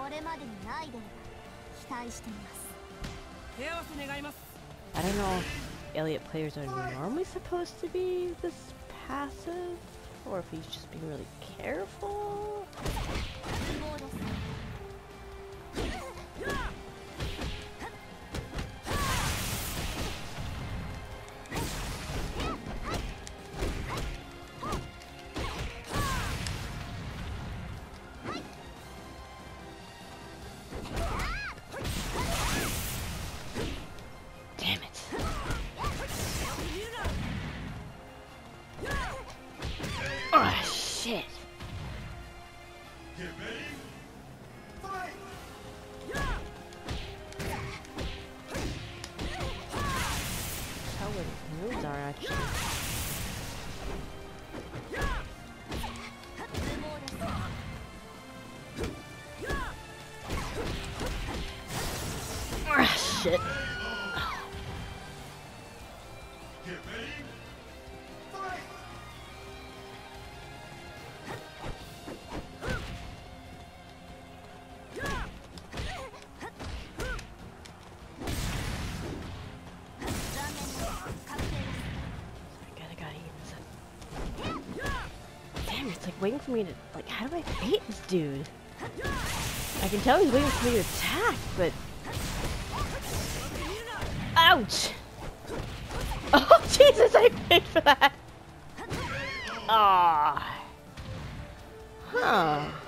I don't know if Elliot players are normally supposed to be this passive, or if he's just being really careful. Damn it. Oh shit. Get ready. Fight. Tell what his moves are actually. Ah, shit. Get ready. Fight. Damn, it's like waiting for me to, like, how do I bait this dude? I can tell he's waiting for me to attack, but... Ouch! Oh, Jesus, I paid for that! Ah. Huh.